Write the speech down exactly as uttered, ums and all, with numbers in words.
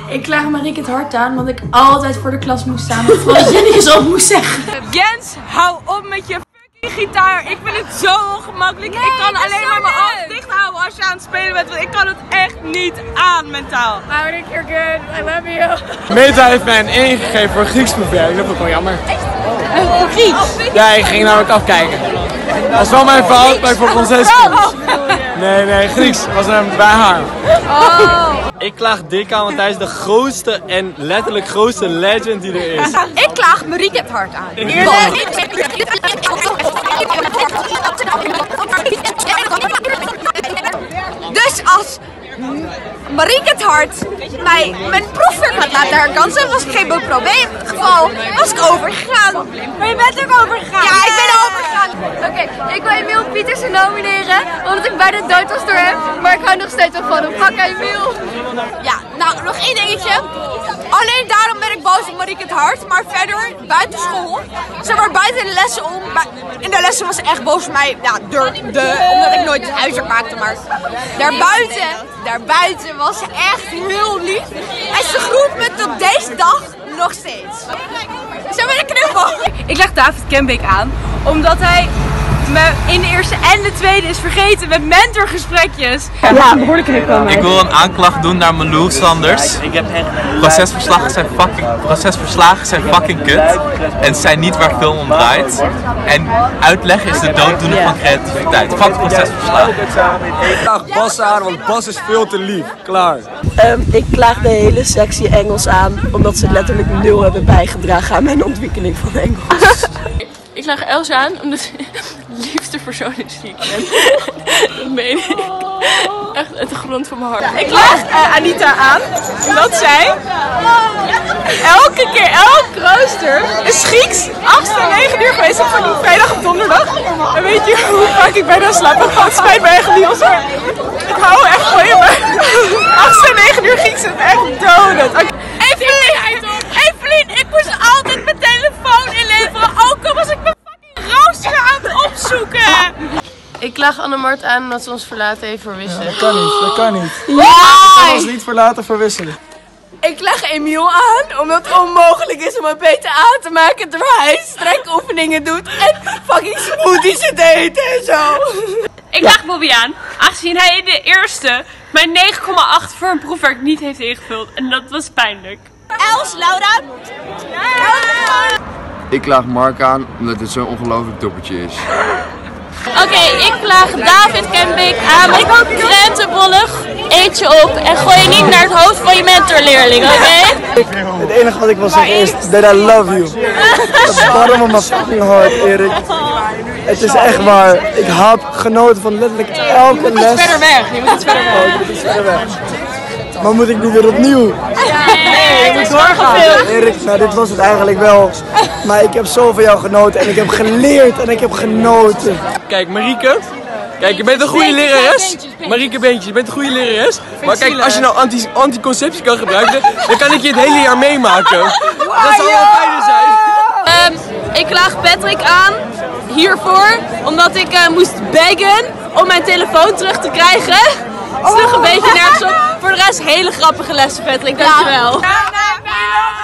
Ik klaag Marieke het hart aan, want ik altijd voor de klas moest staan en vooral zinnetjes op moest zeggen. Jens, hou op met je fucking gitaar. Ik vind het zo ongemakkelijk. Nee, ik kan alleen maar mijn ogen dicht houden als je aan het spelen bent, want ik kan het echt niet aan mentaal. Marieke, you're good. I love you. Meta heeft mij een één gegeven voor Grieks bewerking. Dat vond ik wel jammer. Voor Grieks? Ja, ik ging namelijk afkijken. Dat was wel mijn fout, maar ik vond Francesco. Nee, nee, Grieks was er bij haar. Oh. Ik klaag dik aan, want hij is de grootste en letterlijk grootste legend die er is. Ik klaag Marieke het hart aan. Dus als Marieke het hart mij mijn proefwerk had laten herkansen, was ik geen probleem. In het geval was ik overgegaan. Maar je bent ook overgegaan. Ja, ik ben overgegaan. Oké, okay, ik wil Emiel Pietersen nomineren, omdat ik bijna dood was door hem. Maar ik hou nog steeds wel van hem. Fuck Emiel. Ja, nou nog één dingetje. Alleen daarom ben ik boos op Marieke het hart. Maar verder, buiten school, zeg maar buiten de lessen om. In de lessen was ze echt boos op mij. Ja, door de, omdat ik nooit het huiswerk maakte. Maar daarbuiten, daarbuiten was ze echt heel lief. En ze groet me tot deze dag nog steeds. Zo ben ik knuffel. Ik leg David Kenbeek aan, omdat hij me in de eerste en de tweede is vergeten met mentorgesprekjes. Ja, behoorlijk herkenbaar. Ik wil een aanklacht doen naar Malou Sanders. Procesverslagen zijn fucking, procesverslagen zijn fucking kut. En zijn niet waar film om draait. En uitleggen is de dooddoener van creativiteit. Fuck procesverslagen. Ik klaag Bas aan, want Bas is veel te lief. Klaar. Um, ik klaag de hele sectie Engels aan, omdat ze letterlijk nul hebben bijgedragen aan mijn ontwikkeling van Engels. Ik klaag Els aan, omdat ze de liefste persoon is die ik ken. Dat meen ik. Echt uit de grond van mijn hart. Ik klaag uh, Anita aan, omdat zij elke keer, elk rooster is Grieks, acht en negen uur geweest op van vrijdag of donderdag. En weet je hoe vaak ik bijna slaap? Het spijt me echt niet, maar ik hou echt van je, maar acht en negen uur Grieks is echt donut. Okay. Evelien, Evelien, ik moest altijd mijn telefoon inleveren, ook al was ik mijn fucking rooster aan het opzoeken. Ik klaag Annemart aan omdat ze ons verlaten heeft voor wisselen. Ja, dat kan niet, dat kan niet. Ja! We kan ons niet verlaten voor wisselen. Ik leg Emiel aan omdat het onmogelijk is om een beter aan te maken terwijl hij strekoefeningen doet en fucking smoothies zit te eten en zo. Ik leg Bobby aan, aangezien hij in de eerste mijn negen komma acht voor een proefwerk niet heeft ingevuld en dat was pijnlijk. Els, Laura. Ja. Ik klaag Mark aan omdat het zo'n ongelooflijk toppertje is. Oké, okay, ik klaag David Kenbeek aan met krentenbollig. Eet je op en gooi je niet naar het hoofd van je mentorleerling, oké? Okay? Het enige wat ik wil zeggen is that I love you. Dat is bottom of my fucking heart, Erik. Het is echt waar. Ik heb genoten van letterlijk elke les. Je moet iets verder weg, je moet iets verder weg. Oh, ik moet iets verder weg. Maar moet ik nu weer opnieuw? Nee, je moet doorgaan. Erik, nou dit was het eigenlijk wel. Maar ik heb zo van jou genoten en ik heb geleerd en ik heb genoten. Kijk, Marieke. Kijk, je bent een goede lerares. Marieke Beentjes, je bent een goede lerares. Maar kijk, als je nou anti anticonceptie kan gebruiken, dan kan ik je het hele jaar meemaken. Dat zou wel fijner zijn. Um, ik klaag Patrick aan hiervoor, omdat ik uh, moest baggen om mijn telefoon terug te krijgen. Het sloeg een beetje nergens op. Voor de rest hele grappige lessen, Patrick. Dankjewel. Ja.